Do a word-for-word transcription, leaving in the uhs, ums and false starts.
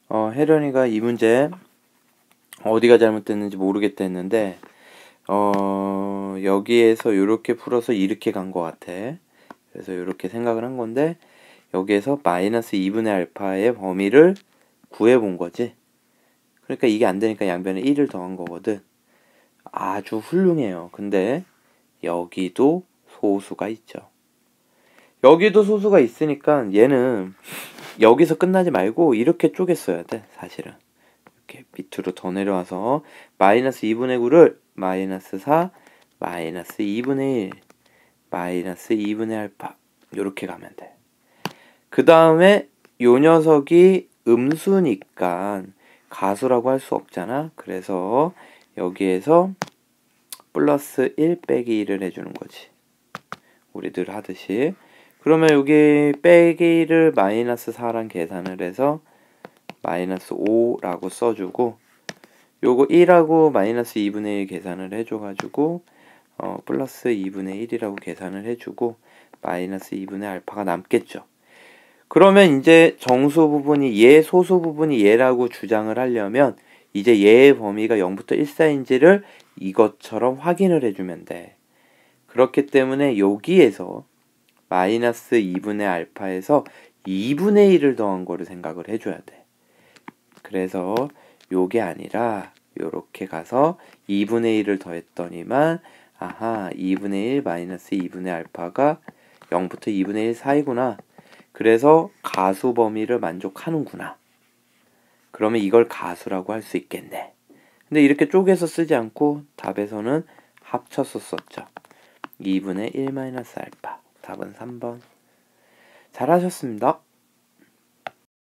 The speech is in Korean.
어, 혜련이가 이 문제 어디가 잘못됐는지 모르겠다 했는데 어, 여기에서 이렇게 풀어서 이렇게 간 것 같아. 그래서 이렇게 생각을 한 건데 여기에서 마이너스 이분의 알파의 범위를 구해본 거지. 그러니까 이게 안 되니까 양변에 일을 더한 거거든. 아주 훌륭해요. 근데 여기도 소수가 있죠. 여기도 소수가 있으니까 얘는 여기서 끝나지 말고 이렇게 쪼갰어야 돼. 사실은 이렇게 밑으로 더 내려와서 마이너스 이분의 구를 마이너스 사 마이너스 이분의 일 마이너스 이분의 알파 이렇게 가면 돼. 그 다음에 요 녀석이 음수니까 가수라고 할 수 없잖아. 그래서 여기에서 플러스 일 빼기 일을 해주는 거지. 우리 늘 하듯이. 그러면 여기 빼기 일을 마이너스 사랑 계산을 해서 마이너스 오라고 써주고 요거 일하고 마이너스 이분의 일 계산을 해줘가지고 어, 플러스 이분의 일이라고 계산을 해주고 마이너스 이분의 알파가 남겠죠. 그러면 이제 정수 부분이 얘, 소수 부분이 얘라고 주장을 하려면 이제 얘의 범위가 영부터 일 사이인지를 이것처럼 확인을 해주면 돼. 그렇기 때문에 여기에서 마이너스 이분의 알파에서 이분의 일을 더한 거를 생각을 해줘야 돼. 그래서 요게 아니라 요렇게 가서 이분의 일을 더했더니만 아하 이분의 일 마이너스 이분의 알파가 영부터 이분의 일 사이구나. 그래서 가수 범위를 만족하는구나. 그러면 이걸 가수라고 할 수 있겠네. 근데 이렇게 쪼개서 쓰지 않고 답에서는 합쳐서 썼죠. 이분의 일 마이너스 알파. 답은 삼 번. 잘하셨습니다.